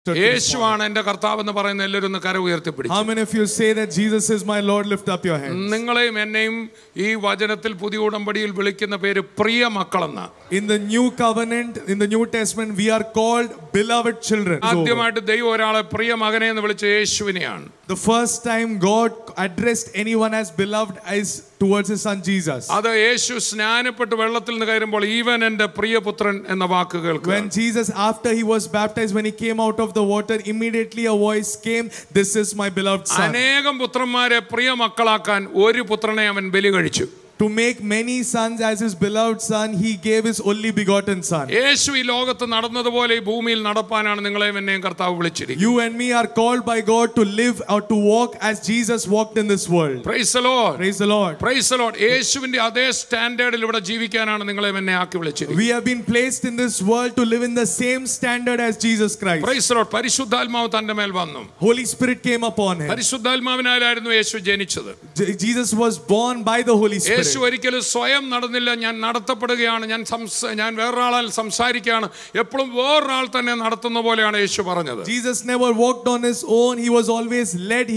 യേശുവാണ് എൻ്റെ കർത്താവ് എന്ന് പറയുന്ന എല്ലാവരും ഒന്ന് കര ഉയർത്തിപ്പിടിച്ചു. How many of you say that Jesus is my Lord? Lift up your hands. നിങ്ങളെയും എന്നെയും ഈ വചനത്തിൽ പുതിയ ഉടമ്പടിയിൽ വിളിക്കുന്ന പേര് പ്രിയ മക്കളെന്ന. In the new covenant, in the New Testament, we are called beloved children. ആദ്യമായിട്ട് ദൈവം ഒരാളെ പ്രിയ മകനെ എന്ന് വിളിച്ച യേശുവിനെയാണ്. The first time God addressed anyone as beloved is towards his son Jesus. അത് യേശു സ്നാനപ്പെട്ട് വെള്ളത്തിൽ നിന്ന് കയറുമ്പോൾ ഈവൻ എൻ്റെ പ്രിയപുത്രൻ എന്ന വാക്ക് കേൾക്കുക. When Jesus, after he was baptized, when he came out of the water, immediately a voice came, "This is my beloved son." അനേകം പുത്രന്മാരെ പ്രിയ മക്കളാക്കാൻ ഒരു പുത്രനെ അവൻ ബലി കഴിച്ചു. To make many sons as his beloved son, he gave his only begotten son. യേശു ഈ ലോകത്ത് നടന്നതുപോലെ ഈ ഭൂമിയിൽ നടപ്പാനാണ് നിങ്ങളെയും എന്നെയും കർത്താവ് വിളിച്ചിരിക്കുന്നത്. You and me are called by God to live or to walk as Jesus walked in this world. Praise the Lord. Praise the Lord. Praise the Lord. യേശുവിന്റെ അതേ സ്റ്റാൻഡേർഡിൽ ഇവിടെ ജീവിക്കാനാണ് നിങ്ങളെയും എന്നെ ആക്കി വിളിച്ചിരിക്കുന്നത്. We have been placed in this world to live in the same standard as Jesus Christ. Praise the Lord. പരിശുദ്ധാത്മാവ് തന്റെ മേൽ വന്നു. Holy Spirit came upon him. പരിശുദ്ധാത്മാവിനാലായിരുന്നു യേശു ജനിച്ചത്. Jesus was born by the Holy Spirit. യേശു ഒരിക്കലും സ്വയം നടന്നില്ല. ഞാൻ നടത്തപ്പെടുകയാണ്, ഞാൻ വേറൊരാളാൽ സംസാരിക്കുകയാണ്, എപ്പോഴും വേറൊരാൾ തന്നെ നടത്തുന്ന പോലെയാണ് യേശു പറഞ്ഞത്. Jesus never walked on his own. He was always led.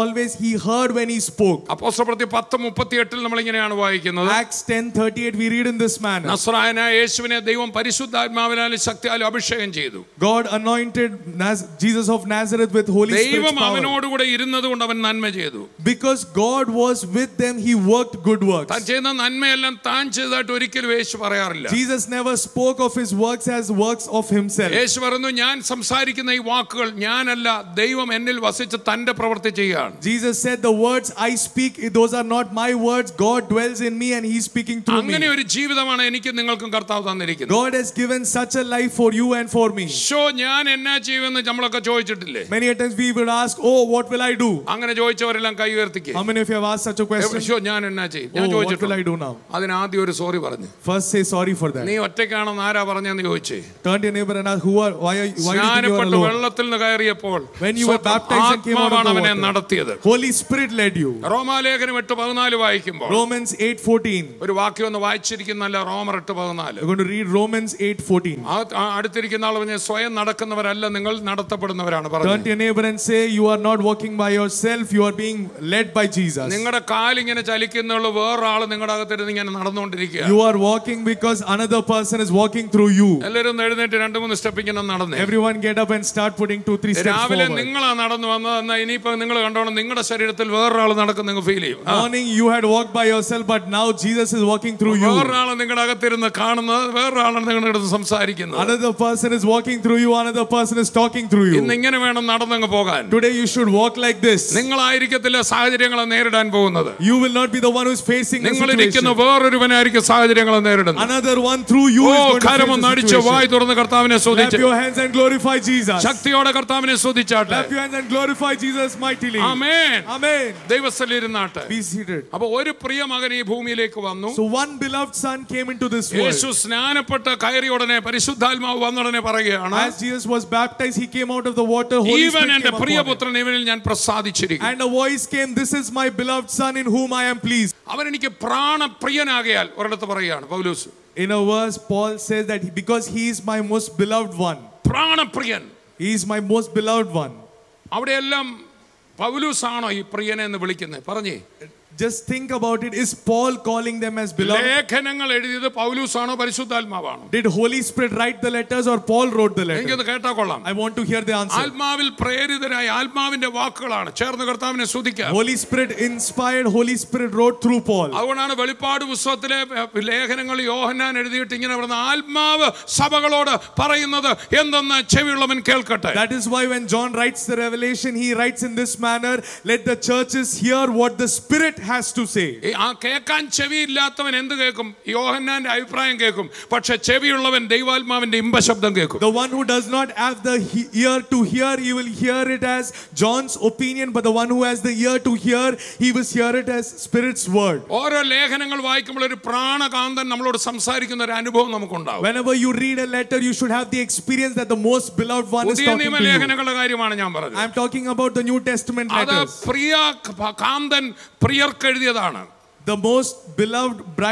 He heard when he spoke. അപ്പോസ്തലപ്രവൃത്തി 10:38 നമ്മൾ ഇങ്ങനെയാണ് വായിക്കുന്നത്. Acts 10:38 we read in this manner. നസ്രായനായ യേശുവിനെ ദൈവം പരിശുദ്ധാത്മാവിനാലും ശക്തിയാലും അഭിഷേകം ചെയ്തു. God anointed Jesus of Nazareth with Holy Spirit. ദൈവം അവനോടുകൂടെ ഇരുന്നതുകൊണ്ട് അവൻ നന്മ ചെയ്തു. Because God was with them, he worked good works. താൻ ചെയ്യുന്ന നന്മയെല്ലാം താൻ ചെയ്തതായിട്ട് ഒരിക്കലും യേശു പറയാറില്ല. Jesus never spoke of his works as works of himself. യേശു പറഞ്ഞു, ഞാൻ സംസാരിക്കുന്ന ഈ വാക്കുകൾ ഞാനല്ല, ദൈവം എന്നിൽ വസിച്ച് തന്റെ പ്രവൃത്തി ചെയ്യുകയാണ്. Jesus said, the words I speak, those are not my words. God dwells in me and he is speaking through me. അങ്ങനെ ഒരു ജീവിതമാണ് എനിക്ക് നിങ്ങൾക്കും കർത്താവ് തന്നിരിക്കുന്നത്. God has given such a life for you and for me. ഞാൻ എന്നാ ചെയ്യുമെന്ന് നമ്മളൊക്കെ ചോദിച്ചിട്ടില്ലേ? Many times we would ask, oh, what will I do? അങ്ങനെ ചോദിച്ചവരെല്ലാം കൈ ഉയർത്തിക്കേ. How many of you have asked such a question? ഞാൻ എന്നാ ചെയ്യും? Oh, what will I do now? അതിന് ആദ്യം ഒരു സോറി പറഞ്ഞു. First say sorry for that. നീ ഒറ്റയ്ക്കാണെന്ന് ആരാ പറഞ്ഞെന്ന് ചോദിച്ചേ. Turn to your neighbor and ask, why did you സ്നാനപ്പെട്ട് വെള്ളത്തിൽ നിന്ന് കയറിയപ്പോൾ when you were baptized and came out of the water, നടത്തിയത്. Holy Spirit led you. റോമാലേഖനം 8:14 വായിക്കുമ്പോൾ Romans 8:14 ഒരു വാക്യം ഒന്ന് വായിച്ചിരിക്കുന്നല്ല. റോമർ 8:14. We're going to read Romans 8:14. അടുത്തിരിക്കുന്ന ആൾ പറഞ്ഞ സ്വയം നടക്കുന്നവരല്ല, നിങ്ങൾ നടത്തപ്പെടുന്നവരാണ് പറഞ്ഞു. Turn to your neighbor and say, you are not walking by yourself, you are being led by Jesus. നിങ്ങളുടെ കാലിങ്ങനെ ചലിക്കുന്നുള്ളൂ, വേറൊരാൾ നിങ്ങളുടെ അകത്തിരുന്ന് ഇങ്ങനെ നടന്നുകൊണ്ടിരിക്കുക. You are walking because another person is walking through you. എല്ലാവരും എഴുന്നേറ്റ് 2-3 സ്റ്റെപ്പ് ഇങ്ങനെ നടന്നേ. Everyone get up and start putting 2-3 steps forward. രാവിലെ നിങ്ങളാ നടന്നു വന്നതെന്നാ ഇനിയിപ്പോ നിങ്ങൾ കണ്ടോണം നിങ്ങളുടെ ശരീരത്തിൽ വേറൊരാൾ നടക്കുന്ന നിങ്ങൾ ഫീൽ ചെയ്യും. Morning you had walked by yourself, but now Jesus is walking through you. വേറൊരാൾ നിങ്ങളുടെ അകത്തിരുന്ന് കാണുന്നത്, വേറൊരാളാണ് നിങ്ങളുടെ അടുത്ത് സംസാരിക്കുന്നത്. Another person is walking through you, another person is talking through you. ഇന്ന് ഇങ്ങനെ വേണം നടന്നങ്ങ് പോകാൻ. Today you should walk like this. നിങ്ങളായിരിക്കത്തില്ല സാഹചര്യങ്ങളെ നേരിടാൻ പോകുന്നത്. You will not be the one who is facing the situation. നിങ്ങളിരിക്കുന്ന വേറൊരുവനായിരിക്കും സാഹചര്യങ്ങളെ നേരിടുന്നത്. Another one through you is going to face the situation. വായ് തുറന്ന് കർത്താവിനെ സ്തുതിച്ച്. Clap your hands and glorify Jesus. ശക്തിയോടെ കർത്താവിനെ സ്തുതിച്ചാട്ടെ. Clap your hands and glorify Jesus mightily. Amen. Amen. ദൈവസ്ഥലിരുന്നാട്ടെ. Be seated. അപ്പോൾ ഒരു പ്രിയ മകൻ ഈ ഭൂമിയിലേക്ക് വന്നു. So one beloved son came into this world. യേശു സ്നാനപ്പെട്ട് കയറിയ ഉടനെ പരിശുദ്ധാത്മാവ് വന്ന ഉടനെ പറയുകയാണ്, as Jesus was baptized, he came out of the water. Holy Spirit came എൻ്റെ upon him. പ്രിയപുത്രൻ ഇവനിൽ ഞാൻ പ്രസാദിച്ചിരിക്കുന്നു. And a voice came, this is my beloved son in whom I am pleased. അവൻ എനിക്ക് പ്രാണപ്രിയനാകയാൽ ഒരിടത്ത് പറയുകയാണ് പൗലോസ്. In a verse Paul says that because he is my most beloved one. പ്രാണപ്രിയൻ. He is my most beloved one. അവിടെയെല്ലാം പൗലോസാണോ ഈ പ്രിയനെ എന്ന് വിളിക്കുന്നത്? പറഞ്ഞേ. Just think about it. Is Paul calling them as beloved? ലേഖനങ്ങൾ എഴുതിയത് പൗലോസാണോ പരിശുദ്ധാത്മാവാണോ? Did Holy Spirit write the letters or Paul wrote the letters? എനിക്കൊന്ന് കേട്ടാ കൊള്ളാം. I want to hear the answer. ആത്മാവിൽ പ്രേരിതരായ ആത്മാവിന്റെ വാക്കുകളാണ്. ചേർന്ന് കർത്താവിനെ സ്തുതിക്കാം. Holy Spirit inspired, Holy Spirit wrote through Paul. അതുകൊണ്ടാണ് വെളിപ്പാട് പുസ്തകത്തിലെ ലേഖനങ്ങൾ യോഹന്നാൻ എഴുതിയിട്ട് ഇങ്ങനെ പറയുന്ന ആത്മാവ് സഭകളോട് പറയുന്നത് എന്തെന്ന് ചെവിയുള്ളവൻ കേൾക്കട്ടെ. That is why when John writes the Revelation, he writes in this manner, let the churches hear what the Spirit has to say. ആ കേൾക്കാൻ ചെവിയില്ലാത്തവൻ എന്ത് കേൾക്കും? യോഹന്നാന്റെ അഭിപ്രായം കേൾക്കും. പക്ഷെ ചെവിയുള്ളവൻ ദൈവാത്മാവിന്റെ ഇമ്പശബ്ദം കേൾക്കും. The one who does not have the ear to hear, he will hear it as John's opinion, but the one who has the ear to hear, he will hear it as Spirit's word. ഓരോ ലേഖനങ്ങൾ വായിക്കുമ്പോൾ ഒരു പ്രാണകാന്തൻ നമ്മളോട് സംസാരിക്കുന്ന ഒരു അനുഭവം നമുക്കുണ്ടാവും. Whenever you read a letter, you should have the experience that the most beloved one is പുതിയ talking നിയമ to you. ലേഖനങ്ങളുടെ കാര്യമാണ് ഞാൻ പറഞ്ഞത്. I am talking about the New Testament അത് letters. പ്രിയ കാന്തൻ പ്രിയർക്ക് എഴുതിയതാണ്. The most beloved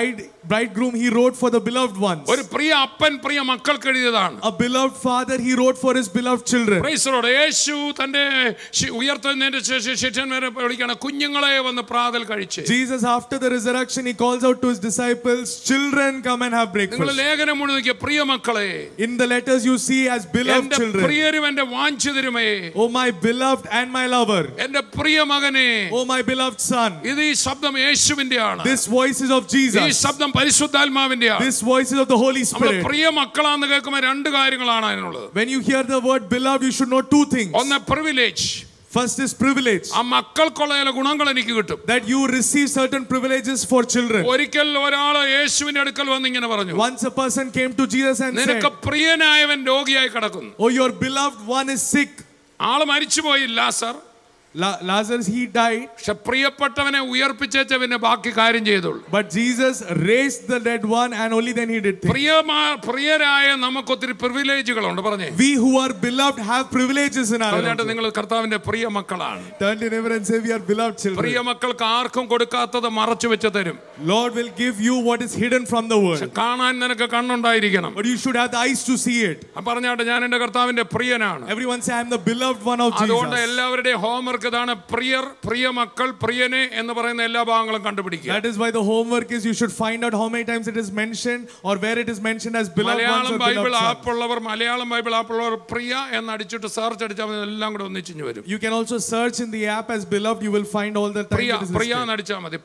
bridegroom, he wrote for the beloved ones. ഒരു പ്രിയ അപ്പൻ പ്രിയ മക്കൾക്ക് എഴുതിയതാണ്. A beloved father, he wrote for his beloved children. Praise the Lord. യേശു തന്റെ ഉയർത്തുന്നതിന്റെ ശേഷം ശിഷ്യന്മാരെ വിളിക്കുകയാണ്, കുഞ്ഞുങ്ങളെ വന്ന് പ്രാതൽ കഴിച്ച്. Jesus, after the resurrection, he calls out to his disciples, children, come and have breakfast. നിങ്ങൾ ലേഖനം മുഴുവൻ നോക്കിയ പ്രിയ മക്കളെ. In the letters you see as beloved children. എന്റെ പ്രിയരും എന്റെ വാഞ്ചിതരുമേ. Oh my beloved and my lover. എന്റെ പ്രിയ മകനെ. Oh my beloved son. ഇത് ഈ ശബ്ദം യേശുവിന്റെയാണ്. This voice is of Jesus. ഈ ശബ്ദം പരിശുദ്ധാത്മാവിന്റെയാണ്. This voice is of the Holy Spirit. പ്രിയ മക്കളാണെന്ന് കേൾക്കുമ്പോൾ രണ്ട് കാര്യങ്ങളാണ് അതിനുള്ളത്. When you hear the word beloved, you should know two things. ഒന്ന് privilege. First is privilege. ആ മക്കൾക്കുള്ള ചില ഗുണങ്ങൾ എനിക്ക് കിട്ടും. That you receive certain privileges for children. ഒരിക്കൽ ഒരാൾ യേശുവിന്റെ അടുക്കൽ വന്ന് ഇങ്ങനെ പറഞ്ഞു. Once a person came to Jesus and said, നിനക്ക് പ്രിയനായവൻ രോഗിയായി കിടക്കുന്നു. Oh, your beloved one is sick. ആള് മരിച്ചുപോയി ലാസർ. Lazarus, he died. പക്ഷെ പ്രിയപ്പെട്ടവനെ ഉയർപ്പിച്ചേച്ച പിന്നെ ബാക്കി കാര്യം ചെയ്തോളൂ. But Jesus raised the dead one and only then he did things. പ്രിയരായ നമുക്ക് ഒത്തിരി പ്രിവിലേജുകളുണ്ട്. പറഞ്ഞേ, we who are beloved have privileges in our lives. നിങ്ങൾ കർത്താവിന്റെ പ്രിയ മക്കളാണ്. Turn to your neighbor and say, we are beloved children. പ്രിയ മക്കൾക്ക് ആർക്കും കൊടുക്കാത്തത് മറച്ചു വെച്ച് തരും. Lord will give you what is hidden from the world. കാണാൻ നിനക്ക് കണ്ണുണ്ടായിരിക്കണം. But you should have the eyes to see it. പറഞ്ഞാട്ടെ, ഞാൻ എന്റെ കർത്താവിന്റെ പ്രിയനാണ്. Everyone say, I am the beloved one of Jesus. അതുകൊണ്ട് എല്ലാവരുടെയും ഹോംവർക്ക് ഇതാണ്, പ്രിയർ, പ്രിയ മക്കൾ, പ്രിയനെ എന്ന് പറയുന്ന എല്ലാ ഭാഗങ്ങളും കണ്ടുപിടിക്കുക. That is why the homework is you should find out how many times it is mentioned or where it is mentioned as beloved ones or beloved sons. Malayalam Bible ആപ്പുള്ളവർ പ്രിയ എന്ന് അടിച്ചിട്ട് സെർച്ച് അടിച്ചാൽ എല്ലാം കൂടെ ഒന്നിച്ചു വരും. You can also search in the app as beloved. You will find all the times it is listed. പ്രിയ എന്ന് അടിച്ചാൽ മതി.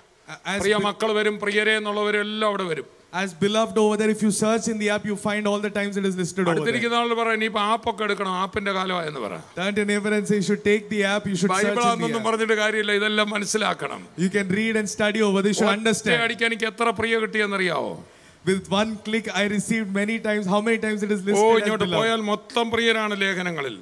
പ്രിയ മക്കൾ വരും, പ്രിയരെ എന്നുള്ളവരും എല്ലാം അവിടെ വരും. As beloved over there, if you search in the app, you find all the times it is listed over there. അടുത്തിരിക്കുന്ന ആൾ പറ, നീ ഇപ്പോ ആപ്പൊക്കെ എടുക്കണം, ആപ്പിന്റെ കാലമായെന്ന് പറ. Turn to your neighbor and say, you should take the app, you should search in the ബൈബിളാണെന്നൊന്നും പറഞ്ഞിട്ട് കാര്യമില്ല, ഇതെല്ലാം മനസ്സിലാക്കണം. You can read and study over this, you should understand. അടിക്കാൻ എനിക്ക് എത്ര പ്രിയ കിട്ടിയെന്നറിയാവോ? With one click, I received many times. How many times it is listed as ഇങ്ങോട്ട് beloved? പോയാൽ മൊത്തം പ്രിയരാണ് ലേഖനങ്ങളിൽ.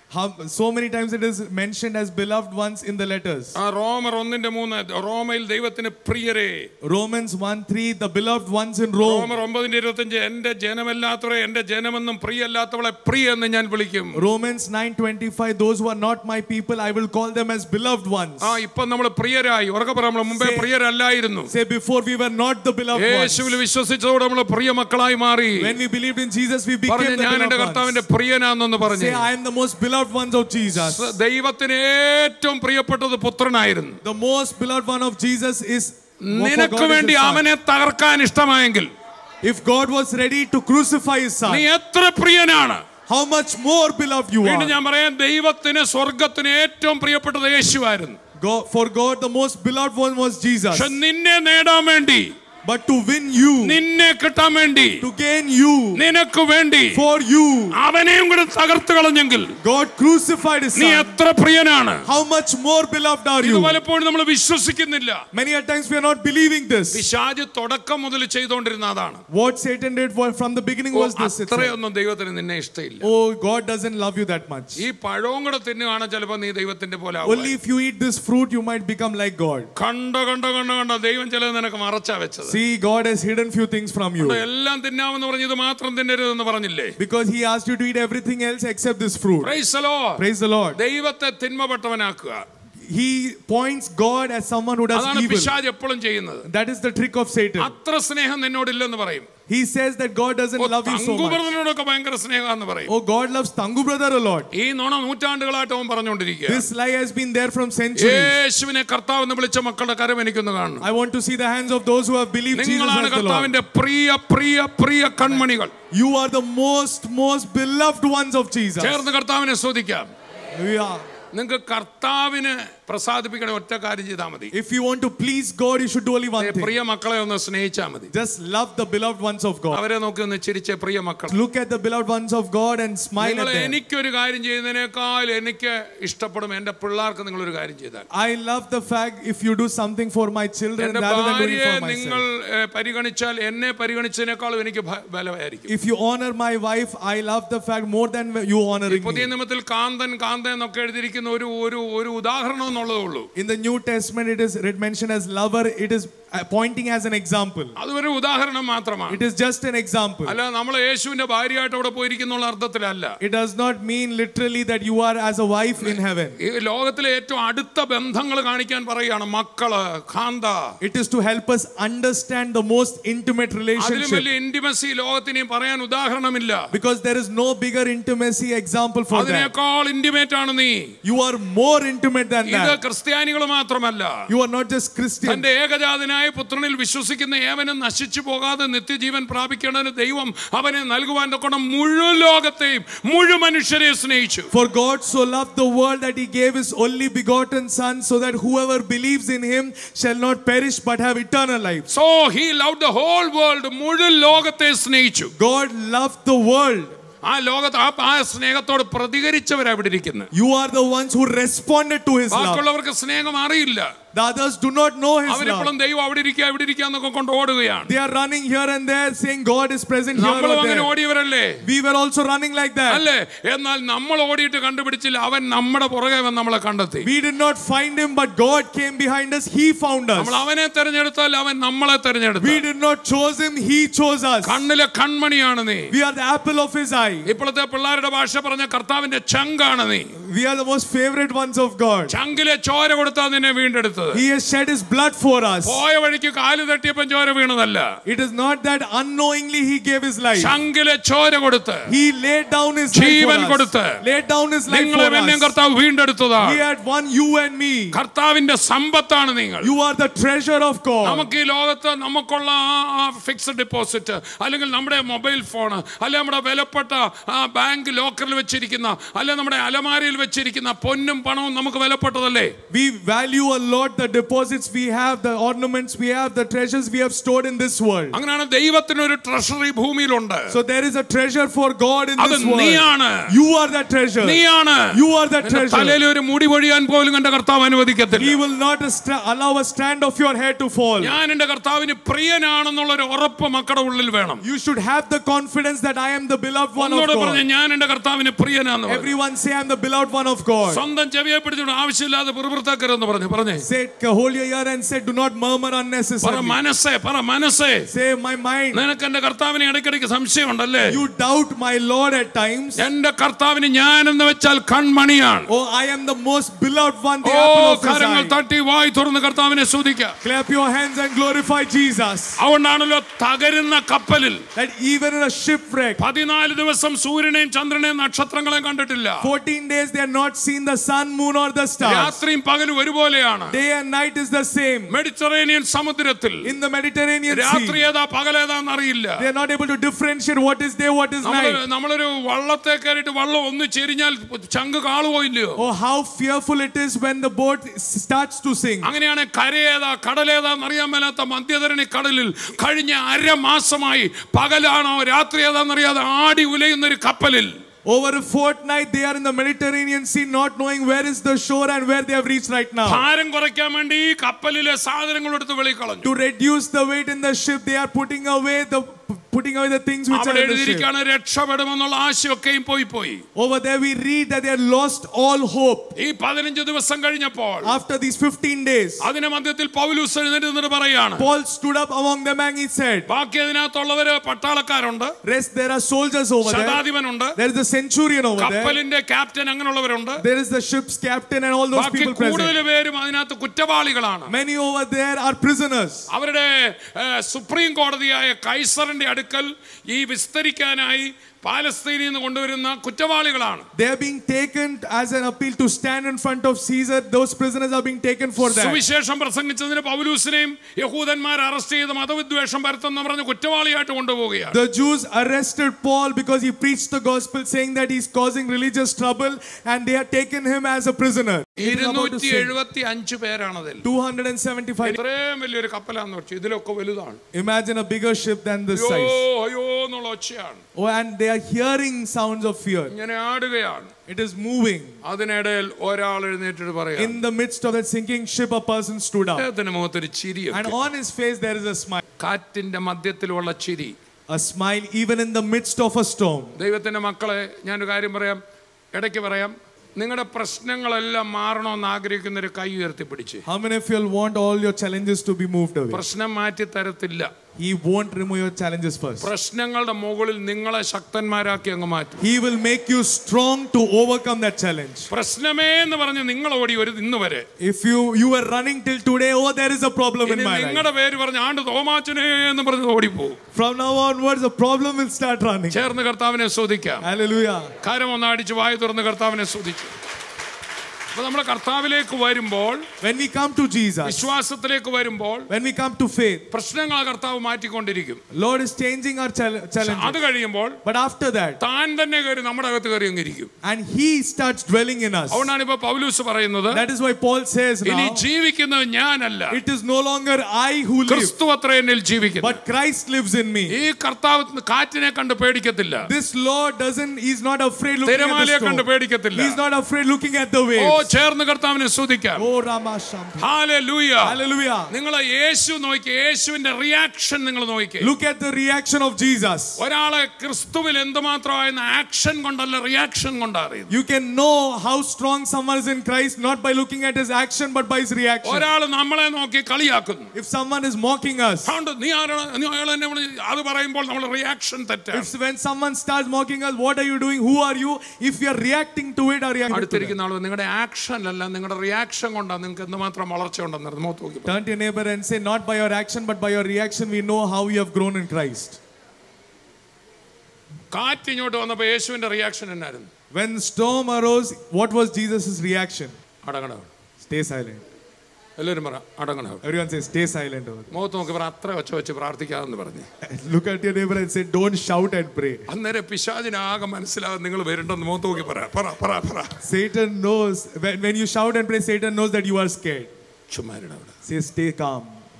So many times it is mentioned as beloved ones in the letters. റോമർ 1:3 റോമയിൽ ദൈവത്തിന് പ്രിയരേ. Romans 1:3 the beloved ones in Rome. റോമർ 9:25 എന്റെ ജനമല്ലാത്തവരെ എന്റെ ജനമെന്നും പ്രിയല്ലാത്തവളെ പ്രിയ എന്ന് ഞാൻ വിളിക്കും. Romans 9:25 those who are not my people I will call them as beloved ones. ഇപ്പോ നമ്മൾ പ്രിയരായി. ഉറക്കെ പറ, നമ്മൾ മുമ്പേ പ്രിയരല്ലായിരുന്നു. Say before we were not the beloved ones. യേശുവിൽ വിശ്വസിച്ചതോടെ നമ്മൾ പ്രിയ മക്കളായി മാറി. When we believed in Jesus we became the beloved ഞാൻ എന്റെ കർത്താവിന്റെ പ്രിയനാണെന്ന് പറഞ്ഞു. Say I am the most beloved ones of Jesus. ദൈവത്തിന് ഏറ്റവും പ്രിയപ്പെട്ടത് പുത്രനായിരുന്നു. The most beloved one of Jesus is നിനക്ക് വേണ്ടി അവനെ തകർക്കാൻ ഇഷ്ടമായെങ്കിൽ, if God was ready to crucify his son, നീ എത്ര പ്രിയനാണ്. how much more beloved you are. ഞാൻ പറയാം, ദൈവത്തിന് സ്വർഗ്ഗത്തിന് ഏറ്റവും പ്രിയപ്പെട്ടത് യേശുവായിരുന്നു. For God the most beloved one was Jesus. നിന്നെ നേടാൻ വേണ്ടി, but to win you, നിന്നെ കിട്ടാൻ വേണ്ടി, to gain you, നിനക്ക് വേണ്ടി, for you, അവനെയും കൂടെ തകർത്ത് കളഞ്ഞെങ്കിൽ God crucified his നീ son. എത്ര പ്രിയനാണ്. How much more beloved are you? ഇത് പലപ്പോഴും നമ്മൾ വിശ്വസിക്കുന്നില്ല. Many a times we are not believing this. പിശാച് തുടക്കം മുതൽ ചെയ്തുകൊണ്ടിരുന്ന അതാണ്. What Satan did from the beginning was this. അത്രയൊന്നും ദൈവത്തിന് നിന്നെ ഇഷ്ടമില്ല. Oh, God doesn't love you that much. ഈ പഴവും കൂടെ തിന്നുകയാണ് ചിലപ്പോൾ നീ ദൈവത്തിന്റെ പോലെ ആവും. Only if you eat this fruit you might become like God. കണ്ട ദൈവം ചിലത് നിനക്ക് മറച്ചാ വെച്ചത്. See, God has hidden few things from you. എല്ലാം തിന്നാമെന്ന് പറഞ്ഞു, ഇത് മാത്രം തിന്നരുതെന്ന് പറഞ്ഞില്ലേ? Because he asked you to eat everything else except this fruit. Praise the Lord. Praise the Lord. ദൈവത്തെ തിന്മപ്പെട്ടവനാക്കുക. He points God as someone who does അതാണ് evil. പിശാച് എപ്പോഴും ചെയ്യുന്നത്. That is the trick of Satan. അത്ര സ്നേഹം നിന്നോടില്ലെന്ന് പറയും. He says that God doesn't love you so much. തങ്കുബ്രദറിനോടൊക്കെ ഭയങ്കര സ്നേഹമാണെന്ന് പറയും. Oh, God loves Tangu brother a lot. ഈ നുണ നൂറ്റാണ്ടുകളായിട്ട് അവൻ പറഞ്ഞുകൊണ്ടിരിക്കുക. This lie has been there from centuries. യേശുവിനെ കർത്താവ് എന്ന് വിളിച്ച മക്കളുടെ കരം എനിക്കൊന്ന് കാണണം. I want to see the hands of those who have believed Jesus as the Lord. കർത്താവിന്റെ പ്രിയ പ്രിയ പ്രിയ കൺമണികൾ. You are the most beloved ones of Jesus. ചേർന്ന് കർത്താവിനെ സ്തുതിക്കാം. Yeah. നിങ്ങൾക്ക് കർത്താവിനെ പ്രസാദിപ്പിക്കണ ഒറ്റ കാര്യം ചെയ്താൽ മതി. If you want to please God, you should do only one thing. പ്രിയ മക്കളെ ഒന്ന് സ്നേഹിച്ചാൽ മതി. Just love the beloved ones of God. അവരെ നോക്കി ഒന്ന് ചിരിച്ച പ്രിയ മക്കൾ. Look at the beloved ones of God and smile at them. എനിക്കൊരു കാര്യം ചെയ്യുന്നതിനേക്കാൾ എനിക്ക് ഇഷ്ടപ്പെടും എന്റെ പിള്ളേർക്ക് നിങ്ങൾ ഒരു കാര്യം ചെയ്താൽ. I love the fact if you do something for my children rather than doing for myself. നിങ്ങൾ പരിഗണിച്ചാൽ എന്നെ പരിഗണിച്ചതിനേക്കാളും എനിക്ക് ബലമായിരിക്കും. If you honor my wife, I love the fact more than you honoring me. പുതിയ നിയമത്തിൽ കാന്തൻ എന്നൊക്കെ എഴുതിയിരിക്കുന്ന ഒരു ഉദാഹരണം എന്നുള്ളതേ ഉള്ളൂ. In the New Testament it is mentioned as lover. It is pointing as an example. അതൊരു ഉദാഹരണം മാത്രമാണ്. It is just an example. അല്ല നമ്മൾ യേശുവിന്റെ ഭാര്യയായിട്ട് അവിടെ പോയിരിക്കുന്നുള്ള അർത്ഥത്തിലല്ല. It does not mean literally that you are as a wife in heaven. ഈ ലോകത്തിലെ ഏറ്റവും അടുത്ത ബന്ധങ്ങൾ കാണിക്കാൻ പറയുകയാണ് മക്കള്, കാന്ത. It is to help us understand the most intimate relationship. അതിലും വലിയ ഇന്റിമസി ലോകത്തിന് പറയാൻ ഉദാഹരണമില്ല. Because there is no bigger intimacy example for that. അതിനേക്കാൾ ഇന്റിമേറ്റ് ആണ് നീ. You are more intimate than ഇത് that. ക്രിസ്ത്യാനികൾ മാത്രമല്ല. You are not just Christian. തന്റെ ഏകജാതനായ പുത്രനിൽ വിശ്വസിക്കുന്ന ഏവനും നശിച്ചു പോകാതെ നിത്യജീവൻ പ്രാപിക്കേണ്ടതിന് ദൈവം അവനെ നൽകുവാൻ തക്കോണം മുഴുവൻ ലോകത്തെയും മുഴുവൻ മനുഷ്യരെ സ്നേഹിച്ചു. For God so loved the world that he gave his only begotten son, so that whoever believes in him shall not perish but have eternal life. So he loved the whole world. മുഴുവൻ ലോകത്തെ സ്നേഹിച്ചു. God loved the world. ആ ലോകത്ത് ആ സ്നേഹത്തോട് പ്രതികരിച്ചവരാ ഇവിടെ ഇരിക്കുന്നത്. You are the ones who responded to his love. ബാക്കിയുള്ളവർക്ക് സ്നേഹം അറിയില്ല. The others do not know his love. അവരിപ്പോഴും ദൈവം അവിടെ ഇരിക്കാന്നൊക്കെ കൊണ്ട് ഓടുകയാണ്. They are running here and there saying God is present here or നമ്മളും അങ്ങനെ there. ഓടിയവരല്ലേ? We were also running like that. അല്ലേ? എന്നാൽ നമ്മൾ ഓടിയിട്ട് കണ്ടുപിടിച്ചില്ല, അവൻ നമ്മുടെ പുറകെ വന്ന് നമ്മളെ കണ്ടെത്തി. We did not find him, but God came behind us. He found us. നമ്മൾ അവനെ തെരഞ്ഞെടുത്താൽ അവൻ നമ്മളെ തെരഞ്ഞെടുത്തു. We did not choose him, he chose us. കണ്ണിലെ കൺമണിയാണ് നീ. We are the apple of his eye. ഇപ്പോഴത്തെ പിള്ളേരുടെ ഭാഷ പറഞ്ഞ കർത്താവിന്റെ ചങ്കാണ് നീ. We are the most favorite ones of God. ചങ്കിലെ ചോര കൊടുത്താ നിന്നെ വീണ്ടെടുത്തത്. He has shed his blood for us. പോയ വഴിക്ക് കാല് തട്ടിയപ്പോൾ ചോര വീണതല്ല. It is not that unknowingly he gave his life. ചങ്കിലെ ചോര കൊടുത്ത്, He laid down his Jeevan life for കൊടുത്ത്, us. Laid down his life നിങ്ങളെ for എന്നെയും us. കർത്താവ് വീണ്ടെടുത്തതാണ്. He had won you and me. കർത്താവിന്റെ സമ്പത്താണ് നിങ്ങൾ. You are the treasure of God. നമുക്ക് ഈ ലോകത്ത് നമുക്കുള്ള ആ ഫിക്സഡ് ഡെപ്പോസിറ്റ്, അല്ലെങ്കിൽ നമ്മുടെ മൊബൈൽ ഫോൺ, അല്ലെങ്കിൽ നമ്മുടെ വിലപ്പെട്ട ആ ബാങ്ക് ലോക്കറിൽ വെച്ചിരിക്കുന്ന, അല്ലെങ്കിൽ നമ്മുടെ അലമാരയിൽ വെച്ചിരിക്കുന്ന പൊന്നും പണവും നമുക്ക് വിലപ്പെട്ടതല്ലേ? We value a lot the deposits we have, the ornaments we have, the treasures we have stored in this world. അങ്ങനെയാണ് ദൈവത്തിന് ഒരു ട്രഷറി ഭൂമിയിലുണ്ട്. So there is a treasure for God in this world. നീയാണ്. You are that treasure. നീയാണ്. You are that treasure. തലയിൽ ഒരു മുടി പൊഴിയാൻ പോലും എൻ്റെ കർത്താവ് അനുവദിക്കത്തില്ല. He will not allow a strand of your hair to fall. ഞാൻ എൻ്റെ കർത്താവിന് പ്രിയനാണെന്നുള്ള ഒരു ഉറപ്പ് മക്കളുടെ ഉള്ളിൽ വേണം. You should have the confidence that I am the beloved one of ഒന്നുകൂടെ God. പറഞ്ഞു, ഞാൻ എൻ്റെ കർത്താവിന് പ്രിയനാണെന്ന്. Everyone say I am the beloved one of God. സ്വന്തം ചെവിയെ പിടിച്ചുകൊണ്ട് ആവശ്യമില്ലാതെ പിറുപിറുത്താക്കരുതെന്ന് പറഞ്ഞു. Say, hold your ear and say, do not murmur unnecessarily. മനസ്സേ Say, my mind. നിനക്ക് എൻ്റെ കർത്താവിനെ ഇടയ്ക്കിടയ്ക്ക് സംശയമുണ്ടല്ലേ? You doubt my Lord at times. എൻ്റെ കർത്താവിന് ഞാൻ എന്ന് വെച്ചാൽ കൺമണിയാണ്. Oh, I am the most beloved one, the apple of his കരങ്ങൾ eye. തട്ടി വായി തുറന്ന് കർത്താവിനെ സ്തുതിക്കുക. Clap your hands and glorify Jesus. അതുകൊണ്ടാണല്ലോ തകരുന്ന കപ്പലിൽ That even in a shipwreck, 14 ദിവസം സൂര്യനെയും ചന്ദ്രനെയും നക്ഷത്രങ്ങളെയും കണ്ടിട്ടില്ല. 14 days they have not seen the sun, moon or the stars. രാത്രിയും പകലും ഒരുപോലെയാണ്. Day and night is the same. Mediterranean സമുദ്രത്തിൽ In the Mediterranean രാത്രി Sea, ഏതാ പകലേതാന്ന് അറിയില്ല. they are not able to differentiate what is day, what is night. നമ്മളൊരു വള്ളത്തെ കയറിയിട്ട് വള്ളം ഒന്ന് ചെരിഞ്ഞാൽ ചങ്ക് കാളുവോ ഇല്ലയോ? Oh, how fearful it is when the boat starts to sink. അങ്ങനെയാണ് കരയേതാ കടലേതാന്ന് അറിയാൻ മേലാത്ത മധ്യധരണി കടലിൽ കഴിഞ്ഞ അരമാസമായി പകലാണോ രാത്രി ഏതാന്നറിയാതെ ആടി ഉലയുന്ന ഒരു കപ്പലിൽ Over a fortnight they are in the Mediterranean Sea, not knowing where is the shore and where they have reached right now. ഭാരം കുറയ്ക്കാൻ വേണ്ടി കപ്പലിലെ സാധനങ്ങൾ എടുത്ത് വെളിയിൽ കളഞ്ഞു. To reduce the weight in the ship, they are putting away the things which are in the ship. രക്ഷപ്പെടുമെന്നുള്ള ആശയൊക്കെയും പോയി. Over there we read that they had lost all hope. ഈ 15 ദിവസം കഴിഞ്ഞപ്പോൾ, After these 15 days, അതിന്റെ മധ്യത്തിൽ പൗലോസ് എഴുന്നേറ്റ് നിന്നിട്ട് പറയാണ്, Paul stood up among them and he said, ബാക്കി അതിനകത്തുള്ളവര് പട്ടാളക്കാരുണ്ട്, rest, there are soldiers over there, ശതാധിപനുണ്ട്, there is the centurion over there, കപ്പലിന്റെ ക്യാപ്റ്റൻ, അങ്ങനെയുള്ളവരുണ്ട്, there is the ship's captain and all those ബാക്കി people കൂടുതൽ present. പേരും അതിനകത്ത് കുറ്റവാളികളാണ്. Many over there are prisoners. അവരുടെ സുപ്രീം കോടതിയായ കൈസറിന്റെ അടുക്കൽ ഈ വിസ്തരിക്കാനായി പാലസ്തീനിൽ നിന്ന് കൊണ്ടുവരുന്ന കുറ്റവാളികളാണ്. They are being taken as an appeal to stand in front of Caesar. Those prisoners are being taken for that. സുവിശേഷം പ്രസംഗിച്ചതിന് പൗലോസിനെയും യഹൂദന്മാർ അറസ്റ്റ് ചെയ്ത് മതവിദ്വേഷം പരത്തുന്ന പറഞ്ഞ് കുറ്റവാളിയായിട്ട് കൊണ്ടുപോവുകയാണ്. The Jews arrested Paul because he preached the gospel, saying that he is causing religious trouble, and they have taken him as a prisoner. 275 പേരാണതിൽ. 275. ഇത്രയും വലിയൊരു കപ്പലാന്ന് വെച്ചു, ഇതിലൊക്കെ വലുതാണ്. Imagine a bigger ship than this size. അയ്യോ എന്നുള്ള ഒച്ചയാണ്. Oh, and they are hearing sounds of fear. ഇങ്ങനെ ആടുകയാണ്. It is moving. അതിനിടയിൽ ഒരാൾ എഴുന്നേറ്റ് പറയാ. In the midst of that sinking ship, a person stood up. അദ്ദേഹത്തിന്റെ മുഖത്തൊരു ചിരി. And on his face there is a smile. കാറ്റിന്റെ മധ്യത്തിലുള്ള ചിരി. A smile even in the midst of a storm. ദൈവത്തിന്റെ മക്കളെ, ഞാനൊരു കാര്യം പറയാം, ഇടയ്ക്ക് പറയാം. നിങ്ങളുടെ പ്രശ്നങ്ങളെല്ലാം മാറണമെന്ന് ആഗ്രഹിക്കുന്ന ഒരു കൈ ഉയർത്തിപ്പിടിച്ച്. How many of you all want all your challenges to be moved away? പ്രശ്നം മാറ്റി തരത്തില്ല. He won't remove your challenges first. പ്രശ്നങ്ങളുടെ മുകളിൽ നിങ്ങളെ ശക്തന്മാരാക്കി അങ്ങ് മാറ്റും. He will make you strong to overcome that challenge. പ്രശ്നമേ എന്ന് പറഞ്ഞ് നിങ്ങൾ ഓടി ഒരു ഇന്ന് വരെ. If you were running till today, oh there is a problem in my life. നിങ്ങളുടെ പേര് പറഞ്ഞ് ആണ്ട് തോമാച്ചനെ എന്ന് പറഞ്ഞ് ഓടിപ്പോകും. From now onwards the problem will start running. ചേർന്ന് കർത്താവിനെ സ്തുതിക്കാം. Hallelujah. കരം ഒന്നടിച്ച് വായ തുറന്ന് കർത്താവിനെ സ്തുതിച്ചു. അപ്പോൾ നമ്മൾ കർത്താവിലേക്ക് വരുമ്പോൾ, when we come to Jesus, വിശ്വാസത്തിലേക്ക് വരുമ്പോൾ, when we come to faith, പ്രശ്നങ്ങൾ കർത്താവ് മാറ്റിക്കൊണ്ടിരിക്കും. Lord is changing our challenges. അത് കഴിയുമ്പോൾ, but after that, താൻ തന്നെ കയറി നമ്മുടെ അകത്ത് കയറി അങ്ങിരിക്കും. and he starts dwelling in us. അതുകൊണ്ടാണ് ഇപ്പോൾ പൗലോസ് പറയുന്നത്, that is why Paul says now, ഇനി ജീവിക്കുന്നത് ഞാനല്ല, it is no longer I who live, ക്രിസ്തു അത്രേ എന്നിൽ ജീവിക്കുന്നു. but Christ lives in me. ഈ കർത്താവ് കാറ്റിനെ കണ്ട് പേടിക്കത്തില്ല. This Lord he's not afraid looking at the storm. കണ്ട് പേടിക്കത്തില്ല. He's not afraid looking at the waves. ചേർന്ന് കർത്താവിനെ സ്തുതിക്കാം. ഹല്ലേലൂയ. Hallelujah. നിങ്ങൾ യേശു നോക്കി, യേശുവിന്റെ റിയാക്ഷൻ നിങ്ങൾ നോക്കി. Look at the reaction of Jesus. ഒരാളെ ക്രിസ്തുവിൽ എന്തുമാത്രമായെന്ന ആക്ഷൻ കൊണ്ടല്ല, റിയാക്ഷൻ കൊണ്ടറിയും. You can know how strong someone is in Christ not by looking at his action but by his reaction. ഒരാൾ നമ്മളെ നോക്കി കളിയാക്കുന്നു. If someone is mocking us, നീ അത് പറയുമ്പോൾ നമ്മുടെ റിയാക്ഷൻ തെറ്റാണ്. if when someone starts mocking us, what are you doing, who are you, if you are reacting to it or reacting അടുത്തിരിക്കുന്ന ആൾ നിങ്ങളുടെ ആക്ഷൻ അല്ല, നിങ്ങളുടെ റിയാക്ഷൻ കൊണ്ടാണ് നിങ്ങൾക്ക് എന്തുമാത്രം വളർച്ച ഉണ്ടെന്ന് മുഖത്ത് നോക്കി. Turn to your neighbor and say, not by your action but by your reaction we know how you have grown in Christ. കാറ്റ് ഇങ്ങോട്ട് വന്നപ്പോൾ യേശുവിന്റെ റിയാക്ഷൻ എന്നായിരുന്നു? When storm arose, what was Jesus' reaction? അടങ്ങണം. Stay silent. എല്ലാവരും പറ അടങ്ങണം. Everyone say stay silent. മുഖത്ത് നോക്കി പറ അത്ര ഒച്ച വെച്ച് പ്രാർത്ഥിക്കാമെന്ന് പറഞ്ഞു. Look at your neighbor and say don't shout and pray. അന്നേരം പിശാചിനാകെ മനസ്സിലാകും നിങ്ങൾ വരുന്നുണ്ടെന്ന് മുഖത്ത് നോക്കി പറ പറ പറ പറ. Satan knows when you shout and pray, Satan knows that you are scared. ചുമ്മാരിടാ. Say stay calm.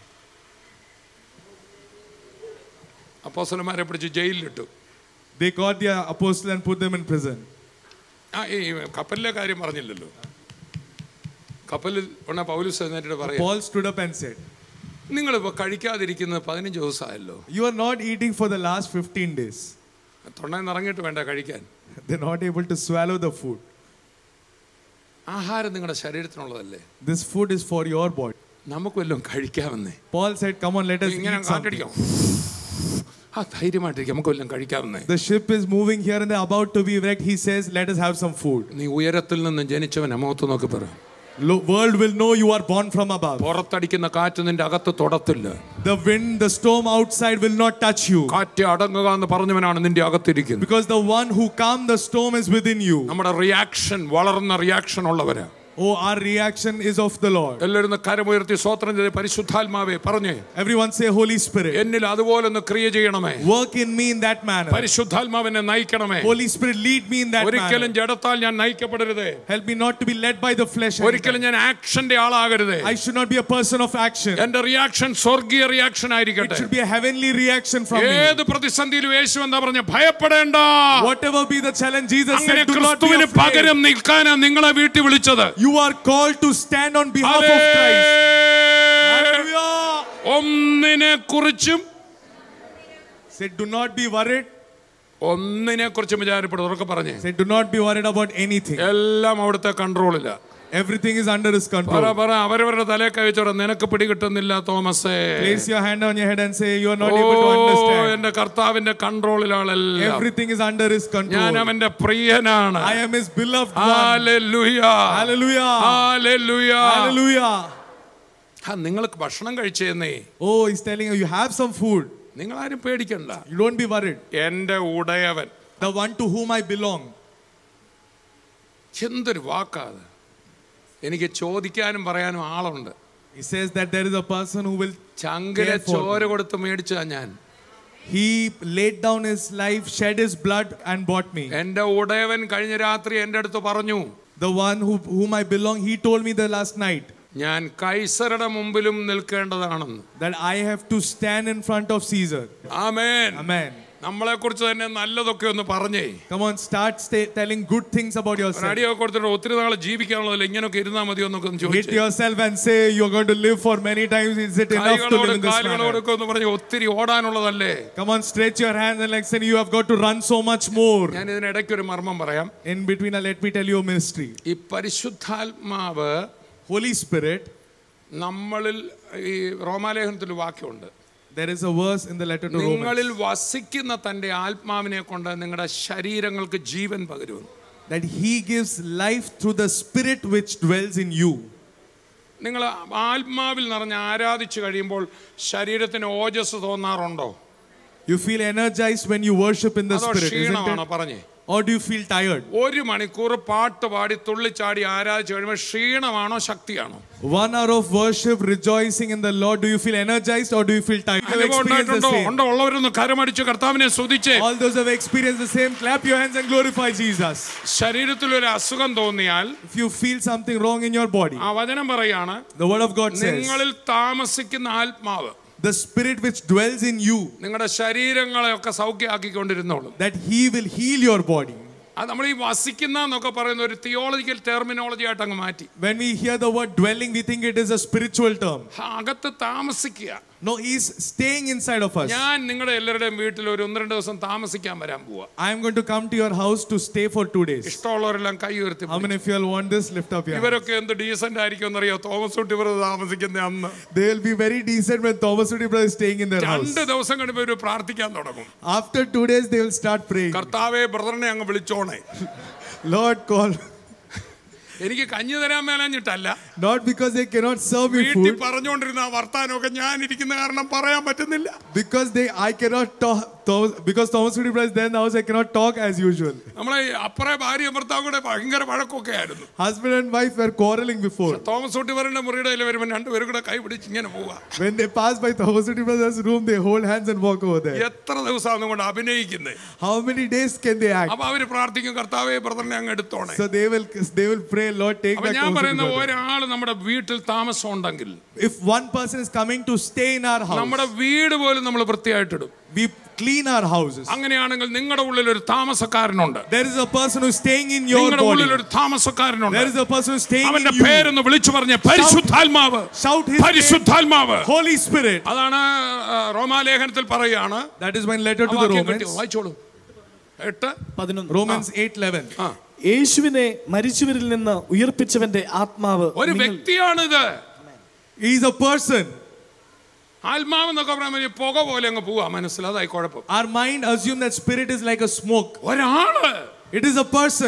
അപ്പോസ്തലന്മാരെ പിടിച്ച് ജയിലിലിട്ടു. They caught the apostle and put them in prison. ഈ കപ്പലിലെ കാര്യം പറഞ്ഞില്ലല്ലോ. കപ്പലിൽ ഉള്ള പൗലോസ് എന്നിട്ട് പറയാം, Paul stood up and said, നിങ്ങളിപ്പോൾ കഴിക്കാതിരിക്കുന്നത് 15 ദിവസമായല്ലോ. You are not eating for the last 15 days. തൊണ്ടയിൽ നിന്ന് ഇറങ്ങിയിട്ട് വേണ്ട കഴിക്കാൻ. They're not able to swallow the food. ആഹാരം നിങ്ങളുടെ ശരീരത്തിനുള്ളതല്ലേ. This food is for your body. നമുക്ക് വല്ലതും കഴിക്കാമെന്നേ. Paul said, come on, let us ഇങ്ങനെ eat something. ധൈര്യമായിട്ടിരിക്കും, നമുക്ക് വല്ലതും കഴിക്കാമെന്നേ. The ship is moving here and they're about to be wrecked. He says, let us have some food. നീ ഉയരത്തിൽ നിന്ന് ജനിച്ചവൻ മുഖത്ത് നോക്കി പറ. World will know you are born from above. പുറത്തടിക്കുന്ന കാറ്റ് നിന്റെ അകത്ത് തൊടത്തില്ല. The wind, the storm outside will not touch you. കാറ്റ് അടങ്ങുക എന്ന് പറഞ്ഞവനാണ് നിന്റെ അകത്തിരിക്കുന്നത്. Because the one who calmed the storm is within you. നമ്മുടെ റിയാക്ഷൻ വളർന്ന റിയാക്ഷൻ ഉള്ളവരാ. Oh, our reaction is of the Lord. എല്ലാവരും കരമുയർത്തി സ്തോത്രം ചെയ്ത് പരിശുദ്ധാത്മാവേ പറഞ്ഞേ. Everyone say Holy Spirit. എന്നിൽ അതുപോലെ ഒന്ന് ക്രിയ ചെയ്യണമേ. Work in me in that manner. പരിശുദ്ധാത്മാവിനെ നയിക്കണമേ. Holy Spirit lead me in that manner. ഒരിക്കലും ജഡത്താൽ ഞാൻ നയിക്കപ്പെടരുതേ. Help me not to be led by the flesh. ഒരിക്കലും ഞാൻ ആക്ഷന്റെ ആളാകരുതേ. I should not be a person of action. എന്റെ റിയാക്ഷൻ സ്വർഗീയ reaction ആയിരിക്കട്ടെ. It should be a heavenly reaction from me. ഏത് പ്രതിസന്ധിയിലും യേശു എന്താ പറഞ്ഞ ഭയപ്പെടേണ്ട. Whatever be the challenge, Jesus said, do not be ക്രിസ്തുവിന് afraid. പകരം നിൽക്കാനാ നിങ്ങളെ വീട്ടിൽ വിളിച്ചത്. You are called to stand on behalf of Christ. Hallelujah. ഒന്നിനെ കുറിച്ചും Say, do not be worried. ഒന്നിനെ കുറിച്ചും വിചാരപ്പെടും. ഉറക്കെ പറഞ്ഞേ. Say, do not be worried about anything. എല്ലാം അവിടുത്തെ കൺട്രോളില്ല. Everything is under his control. അവരവരുടെ തലേ കൈവച്ചോടെ നിനക്ക് പിടികിട്ടുന്നില്ല തോമസേ. Place your hand on your head and say, you are not able to understand. എന്റെ കർത്താവിന്റെ കൺട്രോളിലാണെല്ലാം. Everything is under his control. ഞാൻ അവന്റെ പ്രിയനാണ്. I am his beloved one. Hallelujah. Hallelujah. Hallelujah. Hallelujah. നിങ്ങൾക്ക് ഭക്ഷണം കഴിച്ചേന്നേ. Oh, he's telling you, you have some food. നിങ്ങൾ ആരും പേടിക്കണ്ട. You don't be worried. എന്റെ ഉടയവൻ, the one to whom I belong. എന്തൊരു വാക്കാത്. എനിക്ക് ചോദിക്കാനും പറയാനും ആളുണ്ട്. He says that there is a person who will ചങ്കിലെ ചോര കൊടുത്ത് മേടിച്ചാ ഞാൻ. He laid down his life, shed his blood and bought me. എന്റെ ഉടയവൻ കഴിഞ്ഞ രാത്രി എന്റെ അടുത്ത് പറഞ്ഞു. The one whom I belong, he told me the last night. ഞാൻ കൈസറുടെ മുമ്പിലും നിൽക്കേണ്ടതാണെന്ന്. That I have to stand in front of Caesar. Amen. Amen. നമ്മളെ കുറിച്ച് തന്നെ നല്ലതൊക്കെ ഒന്ന് പറഞ്ഞേ. Come on, start telling good things about yourself. Radio കൊടുത്തിട്ട് ഒത്തിരി നാൾ ജീവിക്കാനുള്ളതല്ല, ഇങ്ങനെയൊക്കെ ഇരുന്നാൽ മതിയോ എന്നൊക്കെ ഒന്ന് Hit ചോദിച്ചു. yourself and say you're going to live for many times. Is it enough to live in this manner? കാലുകളോടൊക്കെ ഒന്ന് പറഞ്ഞ് ഒത്തിരി ഓടാനുള്ളതല്ലേ. Come on, stretch your hands and like say you have got to run so much more. ഞാൻ ഇതിനിടയ്ക്ക് ഒരു മർമ്മം പറയാം. In between, let me tell you a mystery. ഈ പരിശുദ്ധാത്മാവ്, Holy Spirit, നമ്മളിൽ ഈ റോമാലേഖനത്തിൽ വാക്യമുണ്ട്. there is a verse in the letter to Romans. നിങ്ങളിൽ വസിക്കുന്ന തന്റെ ആത്മാവിനെ കൊണ്ട് നിങ്ങളുടെ ശരീരങ്ങൾക്ക് ജീവൻ പകരുന്നു. That he gives life through the Spirit which dwells in you. നിങ്ങൾ ആത്മാവിൽ നിറഞ്ഞ് ആരാധിച്ചു കഴിയുമ്പോൾ ശരീരത്തിന് ഓജസ് തോന്നാറുണ്ടോ? You feel energized when you worship in the Spirit, isn't ക്ഷീണമാണോ it? പറഞ്ഞേ? Or do you feel tired? 1 മണിക്കൂർ പാട്ട് പാടി തുള്ളിച്ചാടി ആരാധിച്ചു കഴിയുമ്പോൾ ക്ഷീണമാണോ ശക്തിയാണോ? 1 hour of worship, rejoicing in the Lord. Do you feel energized or do you feel tired? You have experienced the same. ഉണ്ടോ? ഉള്ളവരൊന്ന് കരമടിച്ച് കർത്താവിനെ സ്തുതിച്ചേ. All those who have experienced the same, clap your hands and glorify Jesus. ശരീരത്തിൽ ഒരു അസുഖം തോന്നിയാൽ, If you feel something wrong in your body, ആ വചനം പറയാണ്, the word of God says, നിങ്ങളിൽ താമസിക്കുന്ന ആത്മാവ്, the Spirit which dwells in you, നിങ്ങളുടെ ശരീരങ്ങളെയൊക്കെ സൗഖ്യമാക്കിക്കൊണ്ടിരുന്നോളും. that he will heal your body. അത് നമ്മൾ ഈ വസിക്കുന്ന എന്നൊക്കെ പറയുന്ന ഒരു തിയോളജിക്കൽ ടെർമിനോളജി ആയിട്ട് അങ്ങ് മാറ്റി. When we hear the word dwelling, we think it is a spiritual term. അകത്ത് താമസിക്കുക. No, he is staying inside of us. ഞാൻ നിങ്ങളുടെ എല്ലാവരുടെയും വീട്ടിൽ ഒരു 1-2 ദിവസം താമസിക്കാൻ വരാൻ പോവാ. I am going to come to your house to stay for 2 days. ഇഷ്ടമുള്ളവരെല്ലാം കൈ ഉയർത്തി. How many of you all want this? Lift up your hands. ഇവരൊക്കെ എന്ത് ഡീസന്റ് ആയിരിക്കും എന്നറിയോ? തോമസ് കുട്ടി ഇവർ താമസിക്കുന്ന അന്ന് They will be very decent when Thomas Woody brother is staying in their house. 2 ദിവസം കഴിയുമ്പോൾ ഇവർ പ്രാർത്ഥിക്കാൻ തുടങ്ങും. After 2 days, they will start praying. കർത്താവേ ബ്രദറിനെ അങ്ങ് വിളിച്ചോണേ. Lord, call. എനിക്ക് കഞ്ഞി തരാൻ മേലഞ്ഞിട്ടല്ല, Not because they cannot serve me വീട്ടിൽ food, പറഞ്ഞുകൊണ്ടിരുന്ന വർത്താനമൊക്കെ ഞാൻ ഇരിക്കുന്ന കാരണം പറയാൻ പറ്റുന്നില്ല. because I cannot talk. Because Thomas Woody brother is there in the house, I cannot talk as usual. നമ്മളെ അപ്പറേ ഭാര്യ ഭർത്താവ് കൂടെ ഭയങ്കര വഴക്കൊക്കെ ആയിരുന്നു. Husband and wife were quarreling before. Thomas കുട്ടി വരേണ്ട മുറിയുടെ വരുമ്പോൾ 2 പേരും കൂടെ കൈ പിടിച്ച് ഇങ്ങനെ പോവാ. When they pass by Thomas Woody brother's room, they hold hands and walk over there. എത്ര ദിവസം അതുകൊണ്ട് അഭിനയിക്കുന്നേ. How many days can they act? അപ്പൊ അവര് പ്രാർത്ഥിക്കും, കർത്താവേ ബ്രദറിനെ അങ്ങ് എടുത്തോണേ. So they will pray, Lord, take അപ്പൊ back ഞാൻ Thomas Woody പറയുന്ന brother. ഒരാൾ നമ്മുടെ വീട്ടിൽ താമസം ഉണ്ടെങ്കിൽ, If one person is coming to stay in our house, നമ്മുടെ വീട് പോലും നമ്മൾ വൃത്തിയായിട്ടിടും. we clean our houses. അങ്ങനെയാണെങ്കിൽ നിങ്ങളുടെ ഉള്ളിൽ ഒരു താമസക്കാരനുണ്ട്. There is a person who is staying in your നിങ്ങളുടെ body. ഉള്ളിൽ ഒരു താമസക്കാരനുണ്ട്. There is a person who is staying in അവന്റെ you. പേരൊന്ന് വിളിച്ചു പറഞ്ഞ പരിശുദ്ധാത്മാവ്. Shout his name. പരിശുദ്ധാത്മാവ്. Holy Spirit. അതാണ് റോമാലേഖനത്തിൽ പറയുകയാണ്. That is my letter to the Romans. വായിച്ചോളൂ. 8:11. Romans 8:11. യേശുവിനെ മരിച്ചവരിൽ നിന്ന് ഉയർപ്പിച്ചവന്റെ ആത്മാവ് ഒരു വ്യക്തിയാണിത്. He is a person. ആത്മാവ് എന്നൊക്കെ പറയുമ്പോൾ പുക പോലെ അങ്ങ് പോവാ മനസ്സിൽ. അതായി കുഴപ്പം. Our mind assume that spirit is like a smoke. ഒരാള്. It is a person.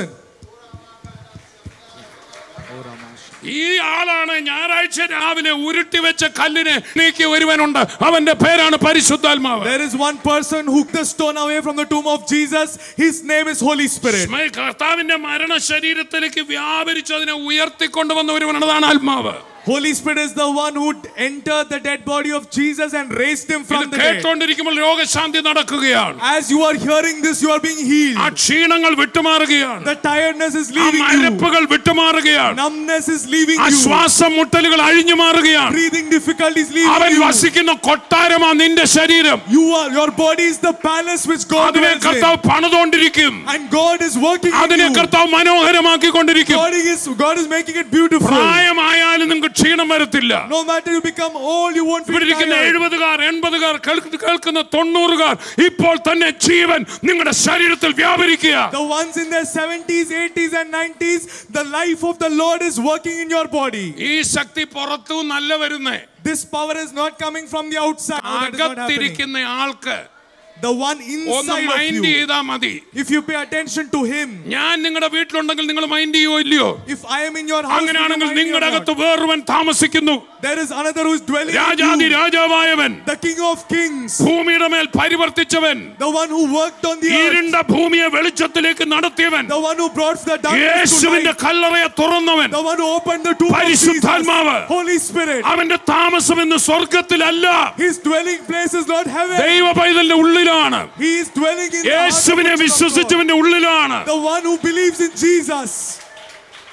ഈ ആളാണ് ഞായറാഴ്ച രാവിലെ ഉരുട്ടി വെച്ച കല്ലിനെ നീക്കി ഒരുവനുണ്ട്. അവന്റെ പേരാണ് പരിശുദ്ധാത്മാവ്. There is one person who took the stone away from the tomb of Jesus. His name is Holy Spirit. കർത്താവിന്റെ മരണ ശരീരത്തിലേക്ക് വ്യാപരിച്ച് അതിനെ ഉയർത്തിക്കൊണ്ടുവന്ന ഒരുവനാണ് ആത്മാവ്. Holy Spirit is the one who entered the dead body of Jesus and raised him from the dead. കേട്ടുകൊണ്ടിരിക്കുമ്പോൾ രോഗശാന്തി നടക്കുകയാണ്. As you are hearing this, you are being healed. ആ ക്ഷീണങ്ങൾ വിട്ടുമാറുകയാണ്. The tiredness is leaving you. മരപ്പുകൾ വിട്ടുമാറുകയാണ്. Numbness is leaving ആ you. ശ്വാസം മുട്ടലുകൾ അഴിഞ്ഞു മാറുകയാണ്. Breathing difficulties leaving അവൻ you. വസിക്കുന്ന കൊട്ടാരമാ നിന്റെ ശരീരം. Your body is the palace which God അതിനെ dwells in. കർത്താവ് പണിതുകൊണ്ടിരിക്കും. And God is working in അതിനെ you. കർത്താവ് മനോഹരമാക്കിക്കൊണ്ടിരിക്കും. God is making it beautiful. പ്രായമായാലും നിങ്ങൾക്ക് ക്ഷീണം വരത്തില്ല. No matter you become old, you won't feel ഇരിക്കുന്ന tired. 70-കാർ 80-കാർ കേൾക്കുന്ന 90-കാർ ഇപ്പോൾ തന്നെ ജീവൻ നിങ്ങളുടെ ശരീരത്തിൽ വ്യാപരിക്കുക. The ones in their 70s, 80s and 90s, the life of the Lord is working in your body. ഈ ശക്തി പുറത്തു നല്ല വരുന്നേ. This power is not coming from the outside. No, that is not happening. അകത്തിരിക്കുന്ന ആൾക്ക് The one ഒന്ന് inside of mind you. ചെയ്താൽ മതി. If you pay attention to him. ഞാൻ നിങ്ങളുടെ വീട്ടിലുണ്ടെങ്കിൽ നിങ്ങൾ മൈൻഡ് ചെയ്യുമോ ഇല്ലയോ? If I am in your house, അങ്ങനെയാണെങ്കിൽ നിങ്ങളുടെ അകത്ത് വേറൊരുവൻ താമസിക്കുന്നു. there is another who is dwelling രാജാതി in you. രാജാവായവൻ, The King of Kings. ഭൂമിയുടെ മേൽ പരിവർത്തിച്ചവൻ, The one who worked on the earth. ഇരുണ്ട ഭൂമിയെ വെളിച്ചത്തിലേക്ക് നടത്തിയവൻ, The one who brought the darkness to യേശുവിന്റെ light. കല്ലറയെ തുറന്നവൻ, The one who opened the tomb of Jesus. പരിശുദ്ധാത്മാവ്. Holy Spirit. അവന്റെ താമസം ഇന്ന് സ്വർഗത്തിലല്ല, His dwelling place is not heaven. ദൈവ പൈതലിന്റെ ഉള്ളിലാണ്. He is dwelling in the heart of യേശുവിനെ the church of God. വിശ്വസിച്ചവന്റെ ഉള്ളിലാണ്. The one who believes in Jesus.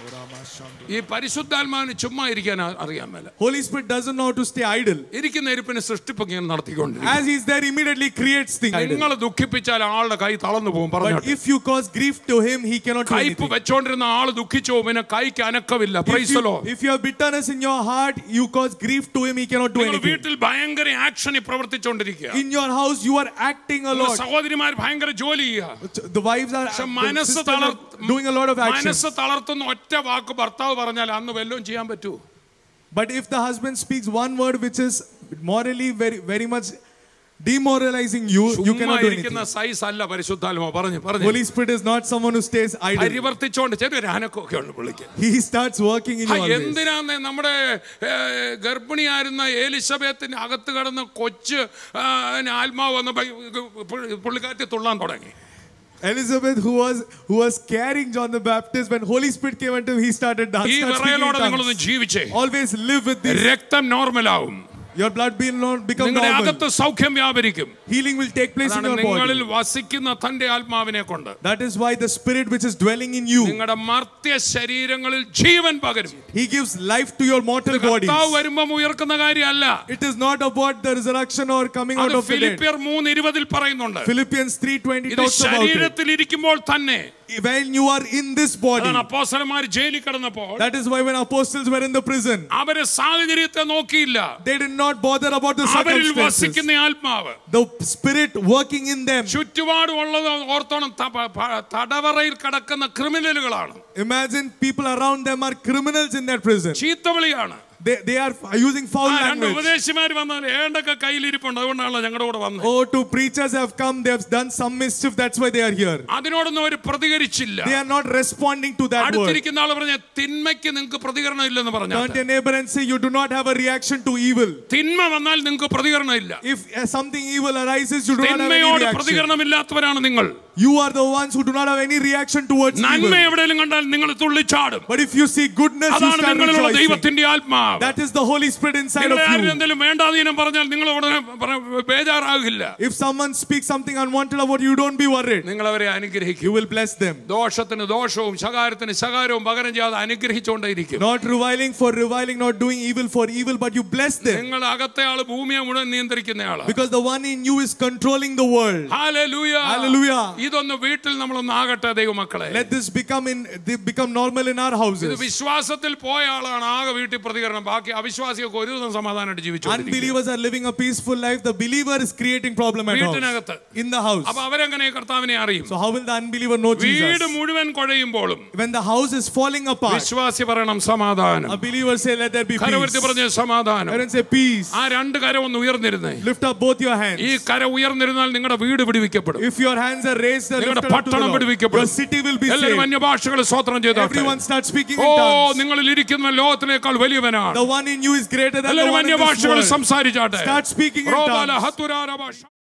ഈ പരിശുദ്ധാത്മാവിന് ചുമ്മാ ഇരിക്കാൻ അറിയാൻ മേല. Holy Spirit doesn't know how to stay idle. ഇരിക്കുന്ന ഇരിപ്പിന് സൃഷ്ടിപ്പൊക്കെ നടത്തിക്കൊണ്ടിരിക്കും. As he is there, immediately creates things. നിങ്ങൾ ദുഃഖിപ്പിച്ചാൽ ആളുടെ കൈ തളർന്നു പോകും. But if you cause grief to him, he cannot do കൈപ്പ് anything. വെച്ചോണ്ടിരുന്ന ആള് ദുഃഖിച്ചു പോകും. പിന്നെ കൈക്ക് അനക്കമില്ല. Praise the Lord. If you have bitterness in your heart, you cause grief to him, he cannot do anything. വീട്ടിൽ ഭയങ്കര ആക്ഷനിൽ പ്രവർത്തിച്ചുകൊണ്ടിരിക്കുക. In your house, you are acting a lot. സഹോദരിമാർ ഭയങ്കര ജോലി ചെയ്യുക. The wives are doing a lot of action. മനസ്സ് തളർത്തുന്ന ഒറ്റ വാക്ക് ഭർത്താവ് പറഞ്ഞാൽ അന്ന് വല്ലതും ചെയ്യാൻ പറ്റൂ. But if the husband speaks one word which is morally very much demoralizing you, you cannot do anything. Size അല്ല പരിശുദ്ധാത്മാവ് പറഞ്ഞു. Holy Spirit is not someone who stays idle. പരിവർത്തിച്ചോണ്ട് ചെറിയൊരു അനക്കമൊക്കെ ഉണ്ട് പുള്ളിക്ക്. He starts working in your ways. എന്തിനാന്ന് നമ്മുടെ ഗർഭിണിയായിരുന്ന എലിസബത്തിന്റെ അകത്ത് കിടന്ന കൊച്ച് ആത്മാവ് വന്ന പുള്ളിക്കാരത്തി തുള്ളാൻ തുടങ്ങി. Elizabeth, who was carrying John the Baptist, when Holy Spirit came into him, he started dancing. Always live with this. രക്തം നോർമൽ ആവും. Your blood will not become normal. അകത്ത് സൗഖ്യം വ്യാപരിക്കും. Healing will take place in your body. നിങ്ങളിൽ വസിക്കുന്ന തന്റെ ആത്മാവിനെ കൊണ്ട്. That is why the Spirit which is dwelling in you, നിങ്ങളുടെ മർത്യ ശരീരങ്ങളിൽ ജീവൻ പകരും. He gives life to your mortal bodies. കർത്താവ് വരുമ്പോൾ ഉയർക്കുന്ന കാര്യമല്ല. It is not about the resurrection or coming out of the dead. ഫിലിപ്പിയർ 3:20 പറയുന്നുണ്ട്. Philippians 3:20 talks about it. ശരീരത്തിൽ ഇരിക്കുമ്പോൾ തന്നെ, when you are in this body. അപ്പോസ്തലന്മാർ ജയിലിൽ കിടന്നപ്പോൾ, that is why when apostles were in the prison, അവരെ സാഹചര്യത്തെ നോക്കിയില്ല. they did not bother about the circumstances. അവരിൽ വസിക്കുന്ന ആത്മാവ്, the Spirit working in them. ചുറ്റുപാടുമുള്ളത് ഓർത്തോണം, തടവറയിൽ കിടക്കുന്ന ക്രിമിനലുകളാണ്. Imagine people around them are criminals in that prison. ചീത്തവിളിയാണ്. They are using foul language. ഉപദേശിമാർ വന്നാൽ ഏണ്ടൊക്കെ കയ്യിലിരിപ്പുണ്ട്, അതുകൊണ്ടാണല്ലോ ഞങ്ങളുടെ കൂടെ വന്നത്. Oh, two preachers have come, they have done some mischief, that's why they are here. അതിനോടൊന്നും അവർ പ്രതികരിച്ചില്ല. They are not responding to that word. അടുത്തിരിക്കുന്ന ആൾ പറഞ്ഞ തിന്മയ്ക്ക് നിങ്ങൾക്ക് പ്രതികരണം ഇല്ലെന്ന് പറഞ്ഞു. Turn to your neighbor and say you do not have a reaction to evil. തിന്മ വന്നാൽ നിങ്ങൾക്ക് പ്രതികരണം ഇല്ല. If something evil arises, you do not have any തിന്മയോട് reaction. പ്രതികരണമില്ലാത്തവരാണ് നിങ്ങൾ. You are the ones who do not have any reaction towards evil. നന്മ എവിടെയെങ്കിലും കണ്ടാൽ നിങ്ങൾ തുള്ളിച്ചാടും. But if you see goodness, you start rejoicing. ദൈവത്തിന്റെ ആത്മാവ്. That is the Holy Spirit inside of you. എന്തെങ്കിലും വേണ്ടാതീനം പറഞ്ഞാൽ നിങ്ങൾ ഉടനെ ബേജാറാകില്ല. If someone speaks something unwanted about you, don't be worried. നിങ്ങൾ അവരെ അനുഗ്രഹിക്കും. You will bless them. ദോഷത്തിന് ദോഷവും ശകാരത്തിന് ശകാരവും പകരം ചെയ്യാതെ അനുഗ്രഹിച്ചുകൊണ്ടേയിരിക്കും. Not reviling for reviling, not doing evil for evil, but you bless them. നിങ്ങൾ അകത്തെ ആൾ ഭൂമിയെ മുഴുവൻ നിയന്ത്രിക്കുന്നയാളാണ്. Because the one in you is controlling the world. Hallelujah. Hallelujah. ഇതൊന്ന് വീട്ടിൽ നമ്മളൊന്ന് ആകട്ടെ ദൈവമക്കളെ. Let this become normal in our houses. ഇത് വിശ്വാസത്തിൽ പോയ ആളാണ് ആകെ വീട്ടിൽ പ്രതികരണം. ബാക്കി അവിശ്വാസിയൊക്കെ ഒരു ദിവസം സമാധാനമായിട്ട് ജീവിച്ചുകൊണ്ടിരിക്കും. Unbelievers are living a peaceful life. The believer is creating problem at home. വീട്ടിനകത്ത്, in the house. അപ്പോൾ അവരെങ്ങനെ കർത്താവിനെ അറിയും? So how will the unbeliever know Jesus? വീട് മുഴുവൻ കുഴയുമ്പോഴും, when the house is falling apart, വിശ്വാസി പറയണം സമാധാനം. a believer say let there be peace. കരവർത്തി പറഞ്ഞ സമാധാനം. Everyone say peace. ആ രണ്ട് കരം ഒന്ന് ഉയർന്നിരുന്നേ. Lift up both your hands. ഈ കര ഉയർന്നിരുന്നാൽ നിങ്ങളുടെ വീട് വിടുവിക്കപ്പെടും. If your hands are raised, നിങ്ങളുടെ പട്ടണം വിടുവിക്കപ്പെടും. your city will be saved. എല്ലാവരും അന്യഭാഷകളെ സ്തോത്രം ചെയ്താട്ടെ. Everyone start speaking in tongues. നിങ്ങളിൽ ഇരിക്കുന്ന ലോകത്തിനേക്കാൾ വലിയവനാണ്. The one in you is greater than the one in this world. അന്യഭാഷകൾ സംസാരിച്ചാട്ടെ. Start speaking in tongues.